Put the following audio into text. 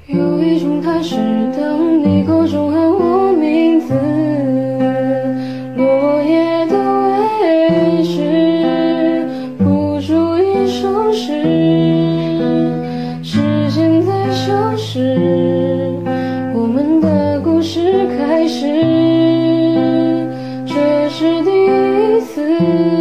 有一种踏实，当你口中喊我名字，落叶的位置，谱出一首诗，时间在消失，我们的故事开始，这是第一次。